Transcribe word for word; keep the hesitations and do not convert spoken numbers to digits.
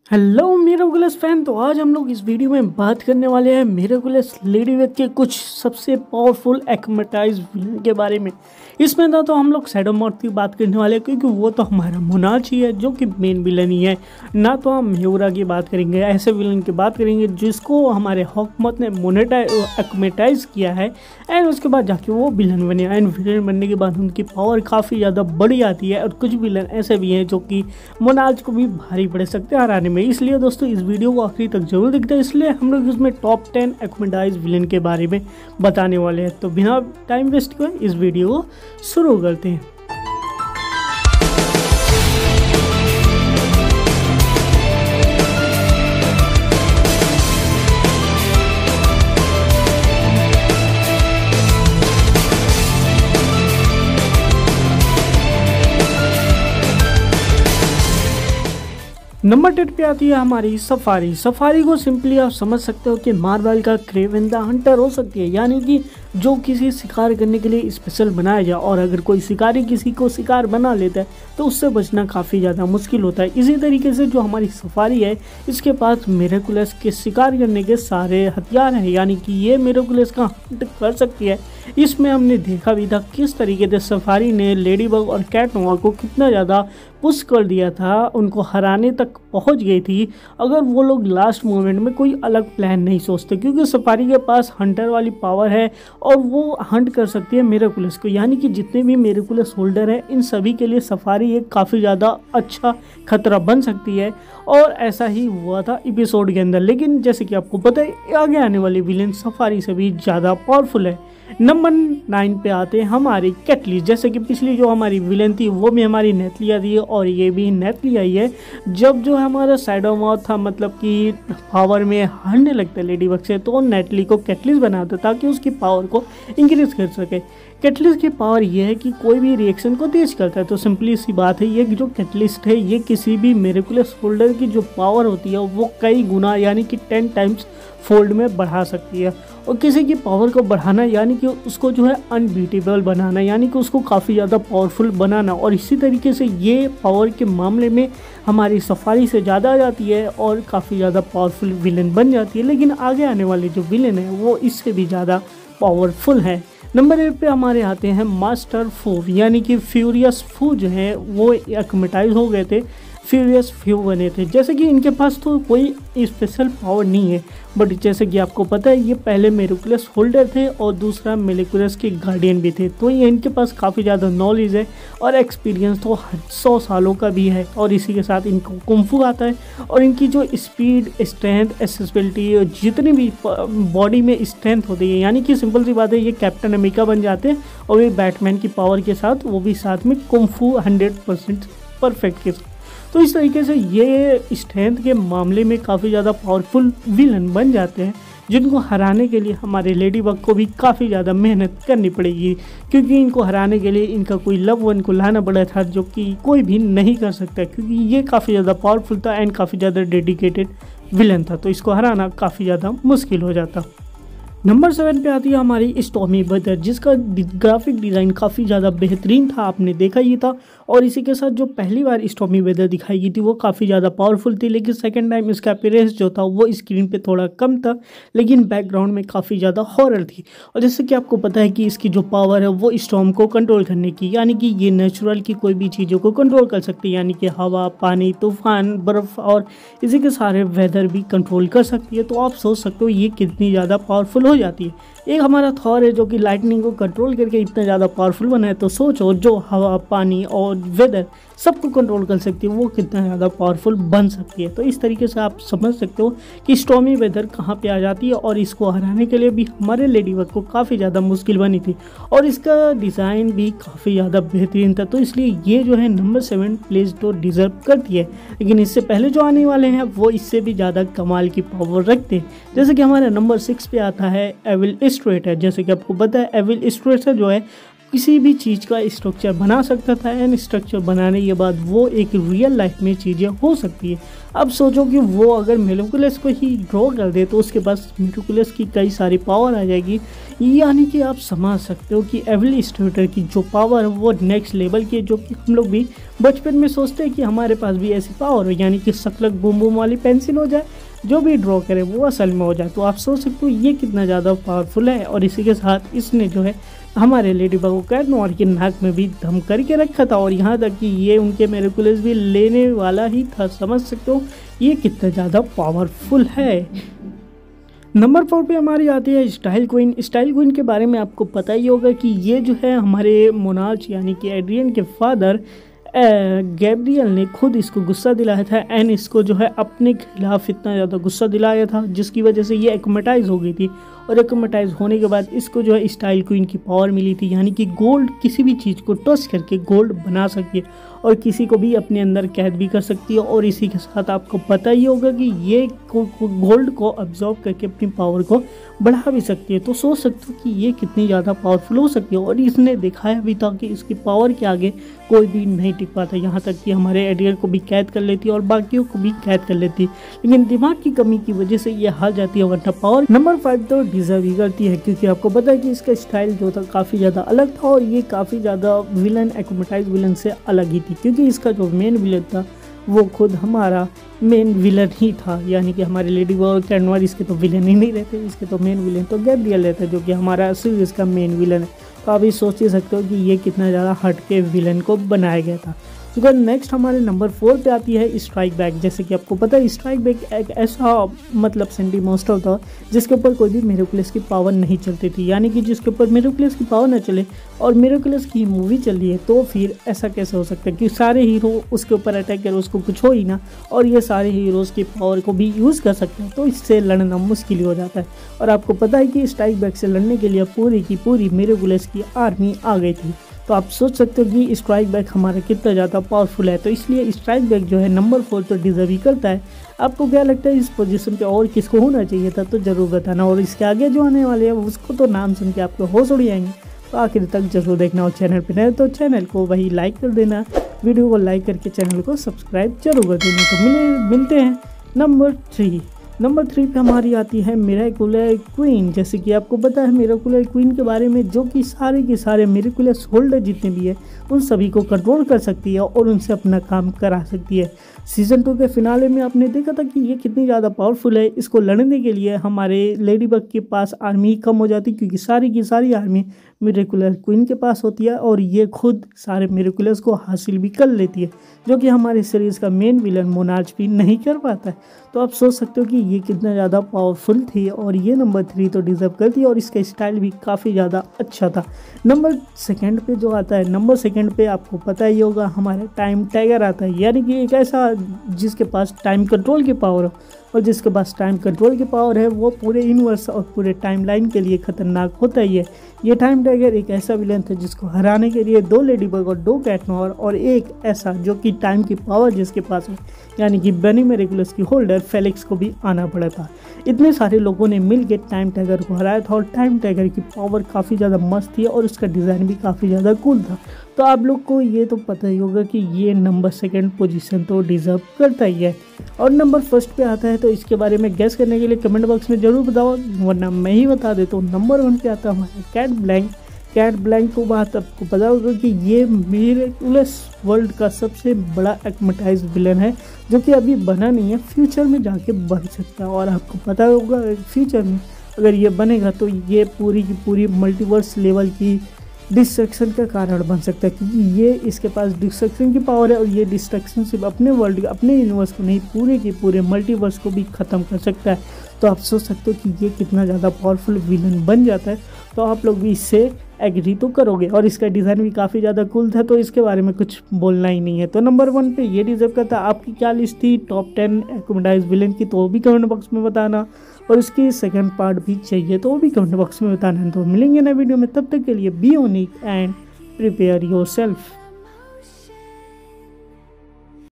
Hello miraculous fan. तो आज हम लोग इस वीडियो में बात करने वाले हैं मिरेकुलस लेडीबग के कुछ सबसे पावरफुल एक्मेटाइज विलन के बारे में। इसमें ना तो हम लोग शैडो मॉर्थ की बात करने वाले हैं क्योंकि वो तो हमारा मोनार्च ही है जो कि मेन विलन ही है। ना तो हम म्यूरा की बात करेंगे, ऐसे विलन की बात करेंगे जिसको हमारे हॉकमॉथ ने मोनेटाइज एक्मेटाइज किया है एंड उसके बाद जाके वो विलन बने एंड विलन बनने के बाद उनकी पावर काफ़ी ज़्यादा बढ़ जाती है। और कुछ विलन ऐसे भी हैं जो कि मोनार्च को भी भारी पड़ सकते हैं हराने में। इसलिए दोस्तों इस वीडियो को आखिरी तक जरूर देखते हैं। इसलिए हम लोग इसमें टॉप टेन एक्मेटाइज विलन के बारे में बताने वाले हैं। तो बिना टाइम वेस्ट किए इस वीडियो को शुरू करते हैं। नंबर टेन पे आती है हमारी सफारी। सफारी को सिंपली आप समझ सकते हो कि मार्वल का क्रेवन द हंटर हो सकती है, यानी कि जो किसी शिकार करने के लिए स्पेशल बनाया जाए और अगर कोई शिकारी किसी को शिकार बना लेता है तो उससे बचना काफ़ी ज़्यादा मुश्किल होता है। इसी तरीके से जो हमारी सफारी है इसके पास मिरेकुलस के शिकार करने के सारे हथियार हैं, यानी कि ये मिरेकुलस का हंट कर सकती है। इसमें हमने देखा भी था किस तरीके से सफारी ने लेडीबग और कैटनोआ को कितना ज़्यादा पुश कर दिया था, उनको हराने तक पहुंच गई थी अगर वो लोग लास्ट मोमेंट में कोई अलग प्लान नहीं सोचते, क्योंकि सफारी के पास हंटर वाली पावर है और वो हंट कर सकती है मिरेकुलस को। यानी कि जितने भी मिरेकुलस होल्डर हैं इन सभी के लिए सफारी एक काफ़ी ज़्यादा अच्छा खतरा बन सकती है और ऐसा ही हुआ था एपिसोड के अंदर। लेकिन जैसे कि आपको पता है आगे आने वाली विलेन सफारी से भी ज़्यादा पावरफुल है। नंबर नाइन पे आते हैं हमारी कैटलिस। जैसे कि पिछली जो हमारी विलेन थी वो भी हमारी नेथलिया थी और ये भी नेथलिया ही है। जब जो हमारा शैडो मॉर्थ था मतलब कि पावर में हारने लगता है लेडीबग से तो नेटली को कैटलिस बनाता ताकि उसकी पावर को इंक्रीज कर सके। कैटलिस्ट की पावर यह है कि कोई भी रिएक्शन को तेज करता है। तो सिंपली सी बात है ये जो कैटलिस्ट है ये किसी भी मिरेकुलस होल्डर की जो पावर होती है वो कई गुना यानी कि टेन टाइम्स फोल्ड में बढ़ा सकती है। और किसी की पावर को बढ़ाना यानी कि उसको जो है अनबीटेबल बनाना, यानी कि उसको काफ़ी ज़्यादा पावरफुल बनाना। और इसी तरीके से ये पावर के मामले में हमारी सफारी से ज़्यादा आ जाती है और काफ़ी ज़्यादा पावरफुल विलेन बन जाती है। लेकिन आगे आने वाले जो विलेन है वो इससे भी ज़्यादा पावरफुल है। नंबर एट पे हमारे आते हैं मास्टर फू, यानी कि फ्यूरियस फू जो है वो एक्मेटाइज हो गए थे, फ्यूरियस फ्यू बने थे। जैसे कि इनके पास तो कोई स्पेशल पावर नहीं है बट जैसे कि आपको पता है ये पहले मिरेकुलस होल्डर थे और दूसरा मिरेकुलस के गार्डियन भी थे। तो ये इनके पास काफ़ी ज़्यादा नॉलेज है और एक्सपीरियंस तो सौ सालों का भी है। और इसी के साथ इनको कुंफू आता है और इनकी जो स्पीड, स्ट्रेंथ, एक्सेसिबिलिटी और जितनी भी बॉडी में स्ट्रेंथ होती है, यानी कि सिंपल सी बात है ये कैप्टन अमेरिका बन जाते हैं और ये बैटमैन की पावर के साथ, वो भी साथ में कुंफू हंड्रेड परसेंट परफेक्ट के साथ। तो इस तरीके से ये स्ट्रेंथ के मामले में काफ़ी ज़्यादा पावरफुल विलन बन जाते हैं जिनको हराने के लिए हमारे लेडीबग को भी काफ़ी ज़्यादा मेहनत करनी पड़ेगी, क्योंकि इनको हराने के लिए इनका कोई लव वन को लाना पड़ा था जो कि कोई भी नहीं कर सकता, क्योंकि ये काफ़ी ज़्यादा पावरफुल था एंड काफ़ी ज़्यादा डेडिकेटेड विलन था। तो इसको हराना काफ़ी ज़्यादा मुश्किल हो जाता। नंबर सेवन पे आती है हमारी स्टॉर्मी वेदर, जिसका ग्राफिक डिज़ाइन काफ़ी ज़्यादा बेहतरीन था, आपने देखा ही था। और इसी के साथ जो पहली बार स्टॉर्मी वेदर दिखाई गई थी वो काफ़ी ज़्यादा पावरफुल थी, लेकिन सेकंड टाइम इसका अपीयरेंस जो था वो स्क्रीन पे थोड़ा कम था लेकिन बैकग्राउंड में काफ़ी ज़्यादा हॉरर थी। और जैसे कि आपको पता है कि इसकी जो पावर है वो स्टॉर्म को कंट्रोल करने की, यानी कि ये नेचुरल की कोई भी चीज़ों को कंट्रोल कर सकती है, यानी कि हवा, पानी, तूफान, बर्फ़ और इसी के सारे वेदर भी कंट्रोल कर सकती है। तो आप सोच सकते हो ये कितनी ज़्यादा पावरफुल हो जाती है। एक हमारा थॉर है जो कि लाइटनिंग को कंट्रोल करके इतना ज़्यादा पावरफुल बना है, तो सोचो जो हवा, पानी और वेदर सबको कंट्रोल कर सकती है वो कितना ज़्यादा पावरफुल बन सकती है। तो इस तरीके से आप समझ सकते हो कि स्टॉर्मी वेदर कहाँ पे आ जाती है और इसको हराने के लिए भी हमारे लेडीबग को काफ़ी ज़्यादा मुश्किल बनी थी और इसका डिज़ाइन भी काफ़ी ज़्यादा बेहतरीन था। तो इसलिए ये जो है नंबर सेवन प्लेस तो डिज़र्व करती है। लेकिन इससे पहले जो आने वाले हैं वो इससे भी ज़्यादा कमाल की पावर रखते हैं। जैसे कि हमारा नंबर सिक्स पे आता है एविल स्ट्रेटर। जैसे कि आपको पता है एविल स्ट्रेटर जो है किसी भी चीज़ का स्ट्रक्चर बना सकता था एंड स्ट्रक्चर बनाने के बाद वो एक रियल लाइफ में चीज़ें हो सकती है। अब सोचो कि वो अगर मेरोकुलस को ही ड्रॉ कर दे तो उसके पास मेरोकुलस की कई सारी पावर आ जाएगी, यानी कि आप समझ सकते हो कि एविल इलस्ट्रेटर की जो पावर है वो नेक्स्ट लेवल की है, जो कि हम लोग भी बचपन में सोचते हैं कि हमारे पास भी ऐसी पावर हो, यानी कि शकलक बूम बूम वाली पेंसिल हो जाए, जो भी ड्रॉ करे वो असल में हो जाए। तो आप सोच सकते हो ये कितना ज़्यादा पावरफुल है। और इसी के साथ इसने जो है हमारे लेडी बग को कैट नोयर के नाक में भी दम करके रखा था, और यहाँ तक कि ये उनके मेरोकुलस भी लेने वाला ही था। समझ सकते हो ये कितना ज़्यादा पावरफुल है। नंबर फोर पे हमारी आती है स्टाइल क्वीन। स्टाइल क्वीन के बारे में आपको पता ही होगा कि ये जो है हमारे मोनार्च यानी कि एड्रियन के फादर गैब्रियल ने खुद इसको गुस्सा दिलाया था एंड इसको जो है अपने खिलाफ इतना ज़्यादा गुस्सा दिलाया था जिसकी वजह से ये एक्रोमेटाइज हो गई थी। और एक्रोमेटाइज होने के बाद इसको जो है स्टाइल क्वीन की पावर मिली थी, यानी कि गोल्ड किसी भी चीज़ को टच करके गोल्ड बना सकती है और किसी को भी अपने अंदर कैद भी कर सकती है। और इसी के साथ आपको पता ही होगा कि ये गोल्ड को अब्जॉर्ब करके अपनी पावर को बढ़ा भी सकती है। तो सोच सकते हो कि ये कितनी ज़्यादा पावरफुल हो सकती है। और इसने दिखाया भी था कि इसकी पावर के आगे कोई भी नहीं टिक पाता, यहाँ तक कि हमारे एडियर को भी कैद कर लेती है और बाकियों को भी कैद कर लेती है, लेकिन दिमाग की कमी की वजह से ये हार जाती है। वरना पावर नंबर फाइव तो डिजर्व ही करती है, क्योंकि आपको पता है कि इसका स्टाइल जो था काफ़ी ज़्यादा अलग था और ये काफ़ी ज़्यादा विलन एक्रोमेटाइज विलन से अलग ही थी, क्योंकि इसका जो मेन विलन था वो खुद हमारा मेन विलन ही था, यानी कि हमारे लेडी बग कैट नोयर इसके तो विलन ही नहीं रहते, इसके तो मेन विलन तो गैब्रियल रहता है जो कि हमारा सीरीज का मेन विलन है। तो आप ही सोच ही सकते हो कि ये कितना ज़्यादा हट के विलन को बनाया गया था। तो नेक्स्ट हमारे नंबर फोर पे आती है स्ट्राइक बैक। जैसे कि आपको पता है स्ट्राइक बैक एक ऐसा मतलब सेंटी मॉन्स्टर था जिसके ऊपर कोई भी मेरोकुलस की पावर नहीं चलती थी, यानी कि जिसके ऊपर मेरोकुलस की पावर न चले और मेरोकुलस की मूवी चल रही है तो फिर ऐसा कैसे हो सकता है कि सारे हीरो उसके ऊपर अटैक करें, उसको कुछ हो ही ना, और ये सारे हीरोज़ की पावर को भी यूज़ कर सकते हैं। तो इससे लड़ना मुश्किल हो जाता है। और आपको पता है कि स्ट्राइक बैक से लड़ने के लिए पूरी की पूरी मेरोकुलस की आर्मी आ गई थी। तो आप सोच सकते हो कि स्ट्राइक बैक हमारा कितना ज़्यादा पावरफुल है। तो इसलिए स्ट्राइक बैक जो है नंबर फोर तो डिजर्व ही करता है। आपको क्या लगता है इस पोजीशन पे और किसको होना चाहिए था, तो ज़रूर बताना। और इसके आगे जो आने वाले हैं उसको तो नाम सुन के आपको होश उड़ जाएंगे, तो आखिर तक जरूर देखना। और चैनल पर नए तो चैनल को वही लाइक कर देना, वीडियो को लाइक करके चैनल को सब्सक्राइब जरूर कर देना। तो मिले मिलते हैं नंबर थ्री। नंबर थ्री पे हमारी आती है मिरेकुलर क्वीन। जैसे कि आपको पता है मिरेकुलर क्वीन के बारे में, जो कि सारे के सारे मिरेकुलस होल्डर जितने भी है उन सभी को कंट्रोल कर सकती है और उनसे अपना काम करा सकती है। सीजन टू के फिनाले में आपने देखा था कि ये कितनी ज़्यादा पावरफुल है। इसको लड़ने के लिए हमारे लेडी बग के पास आर्मी कम हो जाती, क्योंकि सारी की सारी आर्मी मिरेकुलर क्वीन के पास होती है और ये खुद सारे मिरेकुलस को हासिल भी कर लेती है, जो कि हमारी सीरीज़ का मेन विलन मोनार्च भी नहीं कर पाता है। तो आप सोच सकते हो कि ये कितना ज़्यादा पावरफुल थी और ये नंबर थ्री तो डिजर्व करती है। और इसका स्टाइल भी काफ़ी ज़्यादा अच्छा था। नंबर सेकंड पे जो आता है, नंबर सेकंड पे आपको पता ही होगा हमारा टाइम टाइगर आता है, यानी कि एक ऐसा जिसके पास टाइम कंट्रोल की पावर हो, और जिसके पास टाइम कंट्रोल की पावर है वो पूरे यूनिवर्स और पूरे टाइमलाइन के लिए खतरनाक होता ही है। ये टाइम टाइगर एक ऐसा विलन था जिसको हराने के लिए दो लेडी बग और दो कैट नोयर और एक ऐसा जो कि टाइम की पावर जिसके पास है, यानी कि बेनी मेरेकुलस की होल्डर फेलिक्स को भी आना पड़ा था। इतने सारे लोगों ने मिल के टाइम टाइगर को हराया था और टाइम टाइगर की पावर काफ़ी ज़्यादा मस्त थी और उसका डिज़ाइन भी काफ़ी ज़्यादा कूल था। तो आप लोग को ये तो पता ही होगा कि ये नंबर सेकंड पोजीशन तो डिजर्व करता ही है। और नंबर फर्स्ट पे आता है, तो इसके बारे में गैस करने के लिए कमेंट बॉक्स में ज़रूर बताओ, वरना मैं ही बता देता हूँ। नंबर वन पे आता है हमारा कैट ब्लैंक। कैट ब्लैंक को बात आपको पता होगा कि ये मिरेकुलस वर्ल्ड का सबसे बड़ा एक्रोमेटाइज विलन है, जो कि अभी बना नहीं है, फ्यूचर में जाके बन सकता है। और आपको पता होगा फ्यूचर में अगर ये बनेगा तो ये पूरी की पूरी मल्टीवर्स लेवल की डिस्ट्रक्शन का कारण बन सकता है, क्योंकि ये इसके पास डिस्ट्रक्शन की पावर है और ये डिस्ट्रक्शन सिर्फ अपने वर्ल्ड अपने यूनिवर्स को नहीं, पूरे के पूरे मल्टीवर्स को भी ख़त्म कर सकता है। तो आप सोच सकते हो कि ये कितना ज़्यादा पावरफुल विलन बन जाता है। तो आप लोग भी इससे एग्री तो करोगे। और इसका डिज़ाइन भी काफ़ी ज़्यादा कूल था, तो इसके बारे में कुछ बोलना ही नहीं है। तो नंबर वन पे ये डिजर्व करता। आपकी क्या लिस्ट थी टॉप टेन एक्रोमेटाइज विलन की, तो वो भी कमेंट बॉक्स में बताना। और इसकी सेकंड पार्ट भी चाहिए तो वो भी कमेंट बॉक्स में बताना। तो मिलेंगे नए वीडियो में, तब तक के लिए be unique and prepare yourself.